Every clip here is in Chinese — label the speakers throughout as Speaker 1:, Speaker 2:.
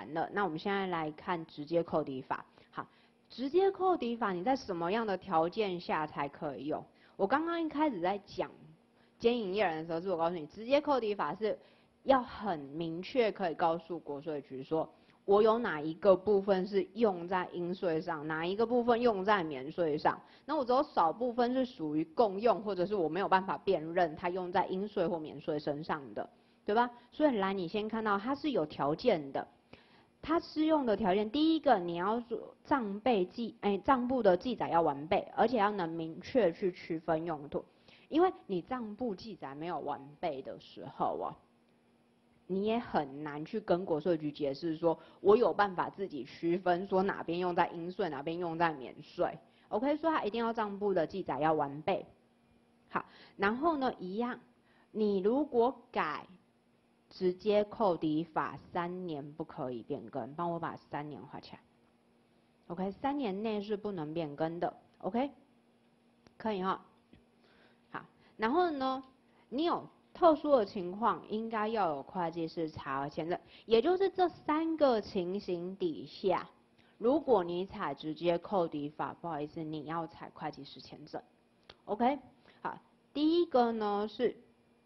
Speaker 1: 完了。那我们现在来看直接扣抵法。好，直接扣抵法你在什么样的条件下才可以用？我刚刚一开始在讲兼营业人的时候，是我告诉你，直接扣抵法是要很明确可以告诉国税局说，我有哪一个部分是用在应税上，哪一个部分用在免税上。那我只有少部分是属于共用，或者是我没有办法辨认它用在应税或免税身上的，对吧？所以来，你先看到它是有条件的。它适用的条件，第一个你要做账簿的记载要完备，而且要能明确去区分用途。因为你账簿记载没有完备的时候啊，你也很难去跟国税局解释说，我有办法自己区分说哪边用在应税，哪边用在免税。OK， 所以它一定要账簿的记载要完备。好，然后呢，一样，你如果改直接扣抵法3年不可以变更，帮我把3年画起来。OK，3年内是不能变更的。OK， 可以哈。好，然后呢，你有特殊的情况，应该要有会计师查核签证，也就是这3个情形底下，如果你采直接扣抵法，不好意思，你要采会计师签证。OK， 好，第一个呢是，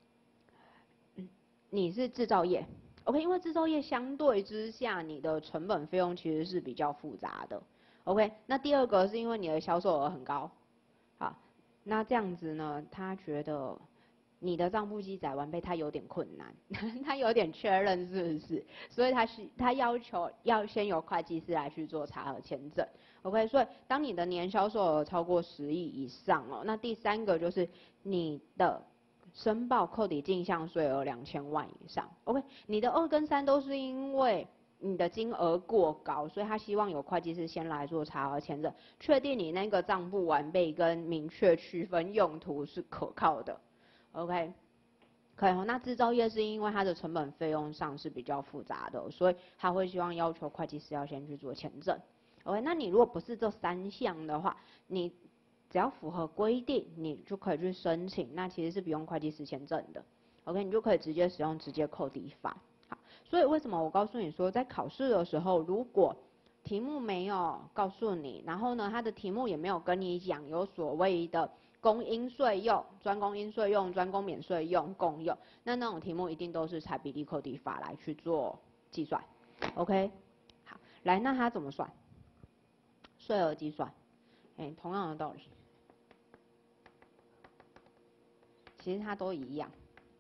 Speaker 1: 你是制造业 ，OK， 因为制造业相对之下，你的成本费用其实是比较复杂的 ，OK。那第二个是因为你的销售额很高，好，那这样子呢，他觉得你的账簿记载完备，他有点困难，他有点确认是不是？所以他要求要先由会计师来去做查核签证 ，OK。所以当你的年销售额超过10亿以上哦，那第3个就是你的申报扣抵进项税额2000万以上 ，OK。你的2跟3都是因为你的金额过高，所以他希望有会计师先来做查核签证，确定你那个账簿完备跟明确区分用途是可靠的 ，OK。可以哦，那制造业是因为它的成本费用上是比较复杂的，所以他会希望要求会计师要先去做签证。OK， 那你如果不是这3项的话，你只要符合规定，你就可以去申请，那其实是不用会计师签证的。OK， 你就可以直接使用直接扣抵法。好，所以为什么我告诉你说，在考试的时候，如果题目没有告诉你，然后呢，它的题目也没有跟你讲有所谓的供应税用、专供应税用、专供免税用、共用，那种题目一定都是采比例扣抵法来去做计算。OK， 好，来，那它怎么算？税额计算，同样的道理，其实它都一样。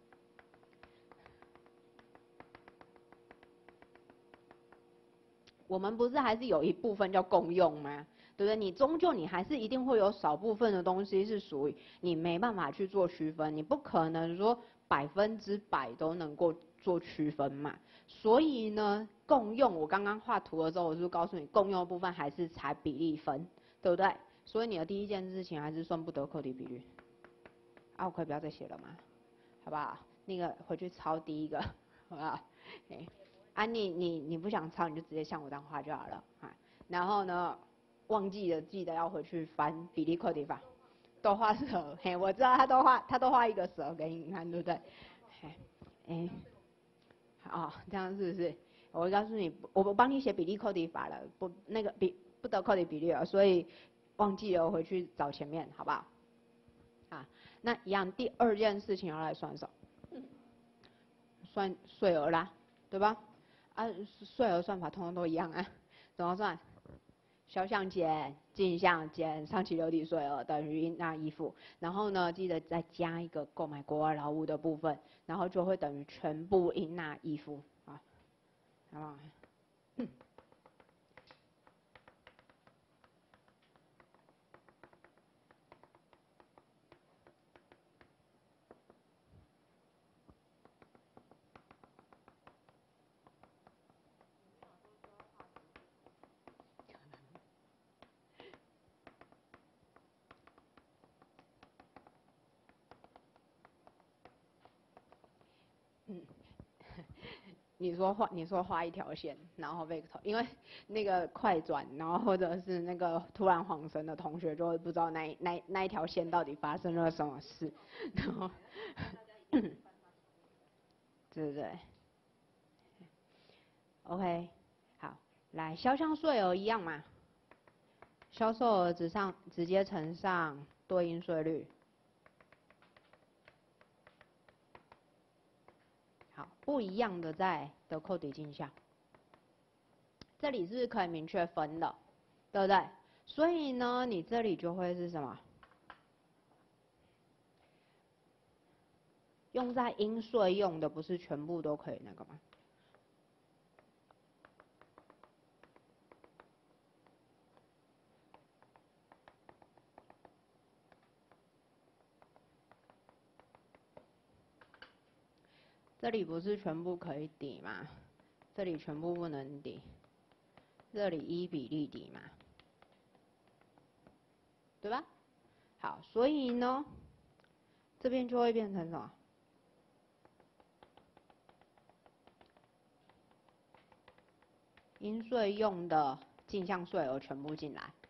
Speaker 1: 我们不是还是有一部分叫共用吗？对不对？你终究你还是一定会有少部分的东西是属于你没办法去做区分，你不可能说100%都能够做区分嘛。所以呢，共用我刚刚画图的时候，我是不是告诉你共用的部分还是采比例分，对不对？所以你的第一件事情还是算不得扣抵比率。啊，我可以不要再写了吗？好不好？那个回去抄第一个，好不好？啊，你不想抄，你就直接像我这样画就好了啊。然后呢，忘记了记得要回去翻比例扣抵法，都画蛇，嘿，我知道他都画一个蛇给你看，对不对？嘿，好，这样是不是？我会告诉你，我帮你写比例扣抵法了，不得扣抵比率了，所以忘记了我回去找前面，好不好？啊，那一样，第2件事情要来算什么？算税额啦，对吧？啊，税额算法通通都一样啊，怎么算？销项减进项减上期留抵税额等于应纳依附，然后呢，记得再加一个购买国外劳务的部分，然后就会等于全部应纳依附啊，好不好？你说画一条线，然后被因为那个快转，然后或者是那个突然晃神的同学就会不知道那一条线到底发生了什么事，然后，对不对？OK， 来，销项税额一样嘛，销售额直接乘上对应税率。好，不一样的在得扣抵进项，这里是可以明确分的，对不对？所以呢，你这里就会是什么？用在应税用的不是全部都可以那个吗？这里不是全部可以抵吗？这里全部不能抵，这里依比例抵嘛，对吧？好，所以呢，这边就会变成什么？应税用的进项税额全部进来。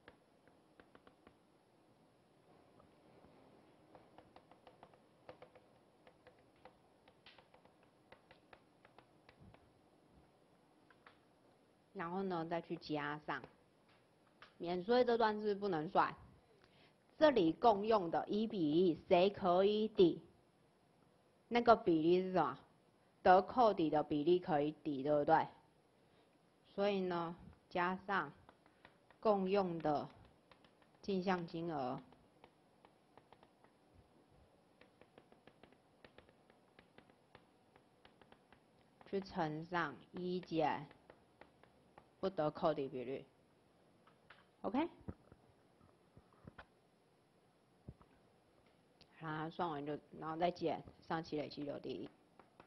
Speaker 1: 然后呢，再去加上免税这段是不能算，这里共用的依比例谁可以抵？那个比例是什么？得扣抵的比例可以抵，对不对？所以呢，加上共用的进项金额去乘上一减不得扣抵比率 ，OK？ 好，算完就，然后再减上期累计留第一。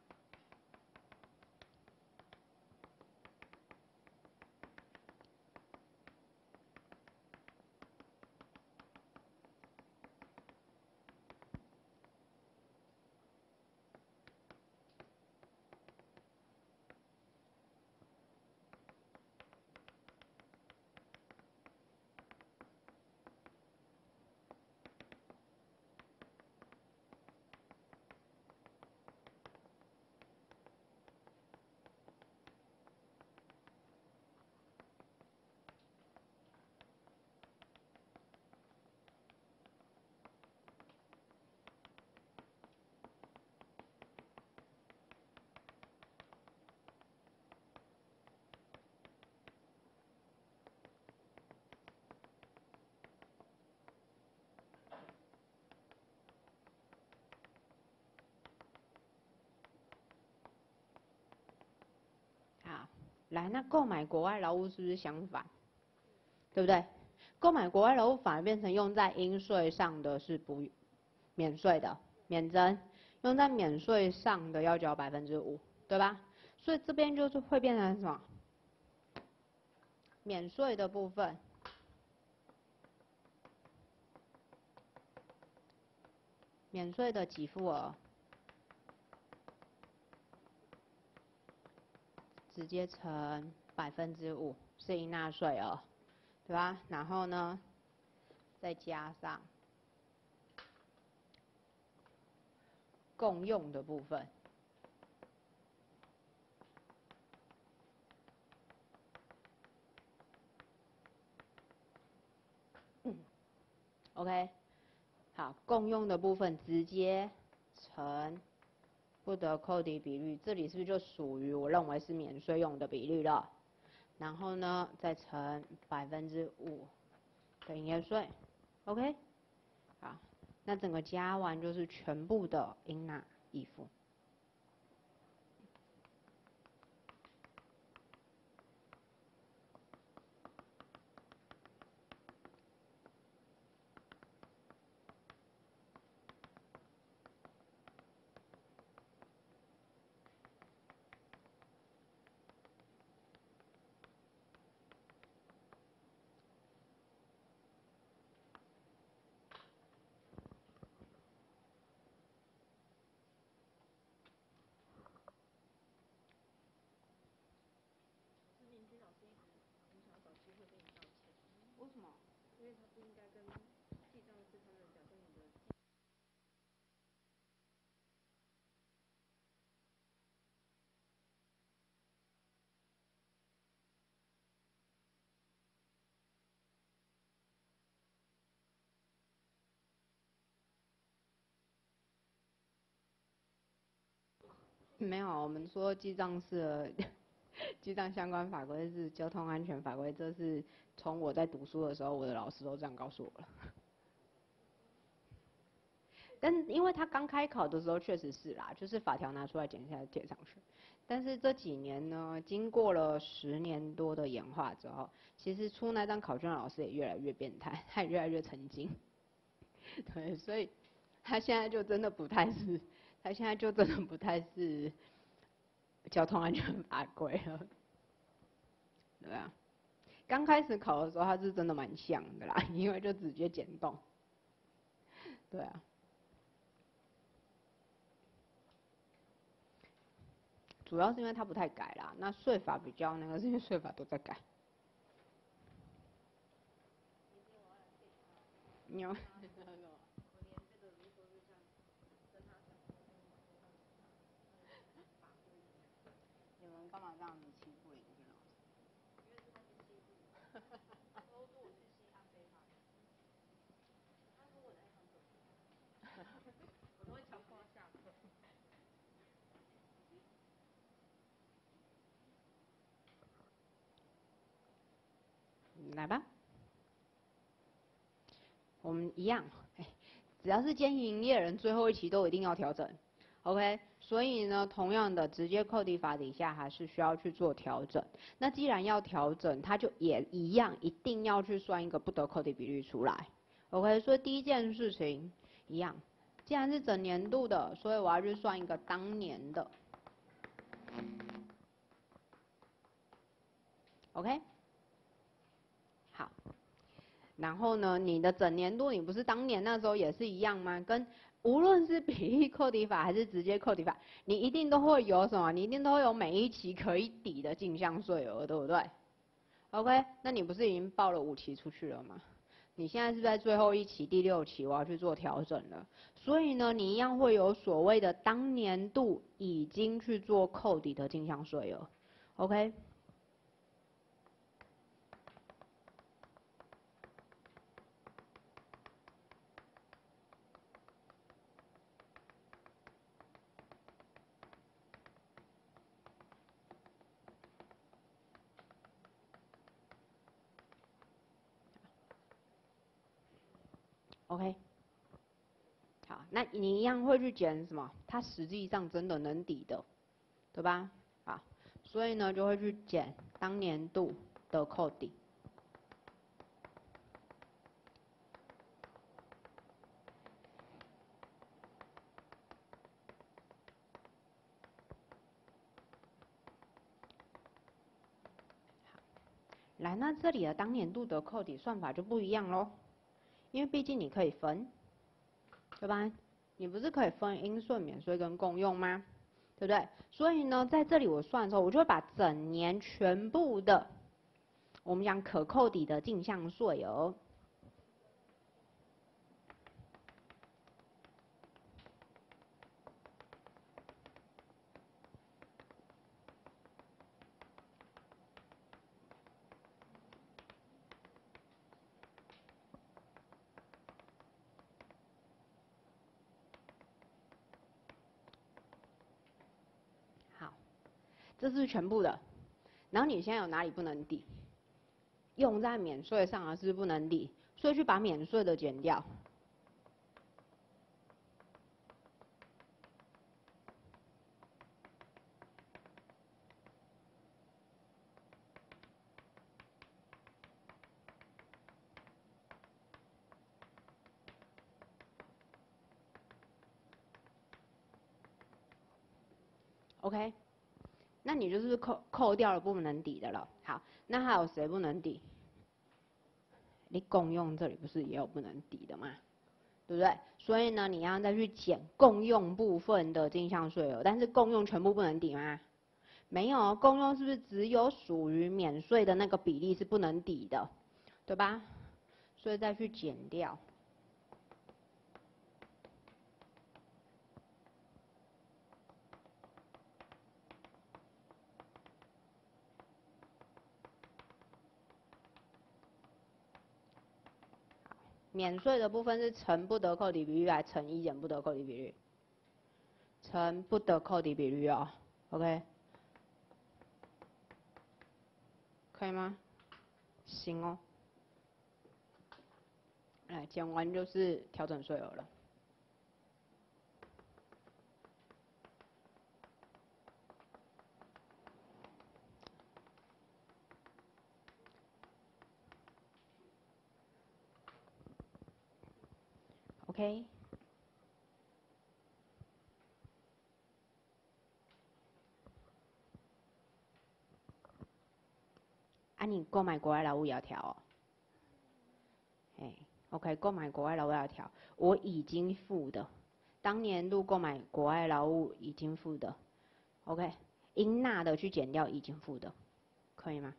Speaker 1: 好，来，那购买国外劳务是不是相反？对不对？购买国外劳务反而变成用在应税上的是不免税的，免征；用在免税上的要缴5%，对吧？所以这边就是会变成什么？免税的部分，免税的给付额直接乘5%是应纳税额，对吧？然后呢，再加上共用的部分。OK， 好，共用的部分直接乘不得扣抵比率，这里是不是就属于我认为是免税用的比率了？然后呢，再乘5%的营业税 ，OK， 好，那整个加完就是全部的应纳义付。为什么？因为他不应该跟记账师他们假设你的。 没有，我们说记账是记账相关法规是交通安全法规，这是从我在读书的时候，我的老师都这样告诉我了。但因为他刚开考的时候确实是啦，就是法条拿出来剪下来贴上去。但是这几年呢，经过了10年多的演化之后，其实出那张考卷的老师也越来越变态，他也越来越沉静。对，所以他现在就真的不太是，他现在就真的不太是交通安全法规了。对啊，刚开始考的时候他是真的蛮像的啦，因为就直接减动。对啊。主要是因为他不太改啦，那税法比较那个，是因为税法都在改。你有？你们干嘛这样子欺负林俊老师？我都会强迫下课。来吧，我们一样，只要是兼营业人，最后一期都一定要调整。OK， 所以呢，同样的，直接扣抵法底下还是需要去做调整。那既然要调整，它就也一样，一定要去算一个不得扣抵比率出来。OK，所以第一件事情一样，既然是整年度的，所以我要去算一个当年的。OK， 好。然后呢，你的整年度你不是当年那时候也是一样吗？跟无论是比例扣抵法还是直接扣抵法，你一定都会有什么？你一定都会有每一期可以抵的进项税额，对不对 ？OK， 那你不是已经报了5期出去了吗？你现在是在最后一期第6期，我要去做调整了。所以呢，你一样会有所谓的当年度已经去做扣抵的进项税额。OK。OK， 好，那你一样会去减什么？它实际上真的能抵的，对吧？好，所以呢就会去减当年度的扣抵。来，那这里的当年度的扣抵算法就不一样咯，因为毕竟你可以分，对吧？你不是可以分应顺免税跟共用吗？对不对？所以呢，在这里我算的时候，我就会把整年全部的我们讲可扣抵的进项税额。好，这是全部的。然后你现在有哪里不能抵？用在免税上的是不能抵，所以去把免税的减掉。OK， 那你就是扣掉了不能抵的了。好，那还有谁不能抵？你共用这里不是也有不能抵的吗？对不对？所以呢，你要再去减共用部分的进项税额，但是共用全部不能抵吗？没有，共用是不是只有属于免税的那个比例是不能抵的，对吧？所以再去减掉。免税的部分是乘不得扣抵比率，还乘1减不得扣抵比率？ 乘不得扣抵比率哦 ，OK， 可以吗？行哦。来，减完就是调整税额了。OK。啊，你购买国外劳务也要调哦。哎 ，OK， 购买国外劳务要调，我已经付的，当年度购买国外劳务已经付的 ，OK， 应纳的去减掉已经付的，可以吗？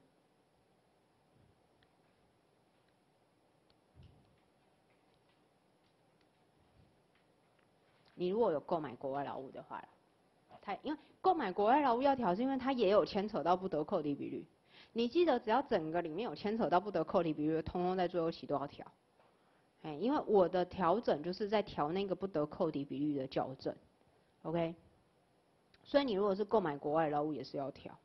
Speaker 1: 你如果有购买国外劳务的话，因为购买国外劳务要调，是因为它也有牵扯到不得扣抵比率。你记得，只要整个里面有牵扯到不得扣抵比率，通通在最后期都要调。哎，因为我的调整就是在调那个不得扣抵比率的校正 ，OK。所以你如果是购买国外劳务也是要调。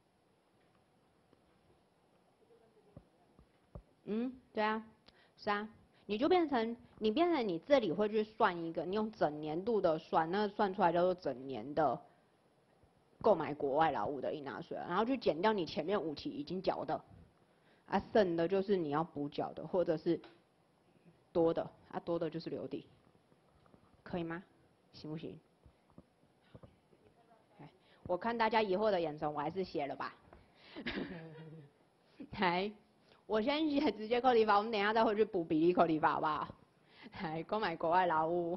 Speaker 1: 嗯，对啊，是啊，你变成你这里会去算一个，你用整年度的算，那算出来叫做整年的购买国外劳务的应纳税，然后去减掉你前面5期已经缴的，啊，剩的就是你要补缴的，或者是多的，啊，多的就是留底，可以吗？行不行？我看大家疑惑的眼神，我还是写了吧。来，我先写直接扣抵法，我们等一下再回去补比例扣抵法，好不好？来，购买国外劳务。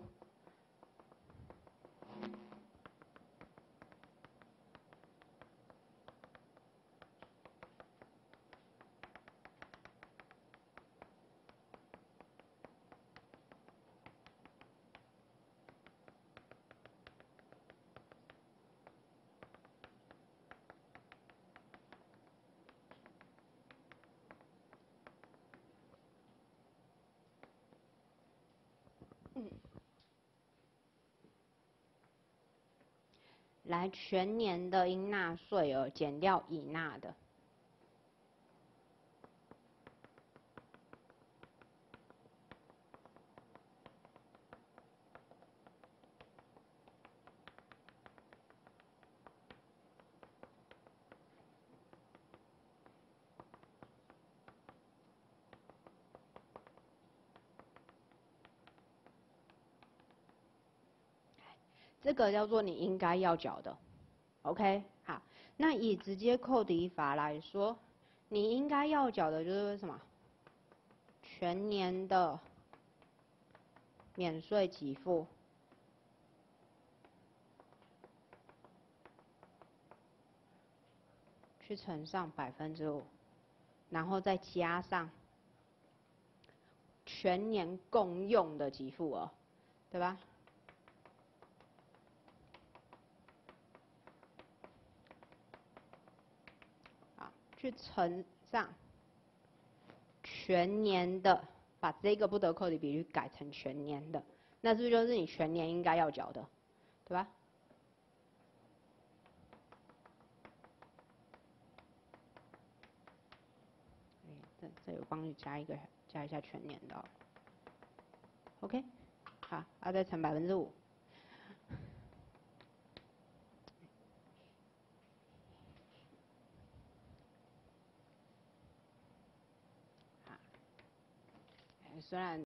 Speaker 1: 来，全年的应纳税额减掉已纳的。这个叫做你应该要缴的 ，OK， 好，那以直接扣抵法来说，你应该要缴的就是什么？全年的免税给付，去乘上5%，然后再加上全年共用的给付额，对吧？啊，去乘上全年的，把这个不得扣抵比率改成全年的，那是不是就是你全年应该要缴的，对吧？这有帮你加一下全年的、哦、，OK， 好，再乘5%。虽然